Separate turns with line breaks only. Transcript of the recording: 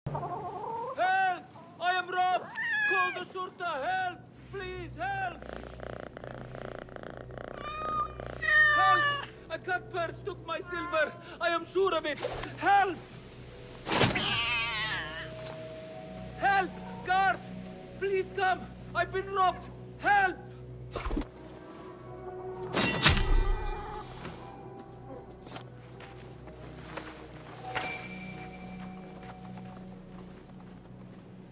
Help! I am robbed! Call the shurta! Help! Please, help! Help! A cut purse took my silver! I am sure of it! Help! Help! Guard! Please come! I've been robbed! Help!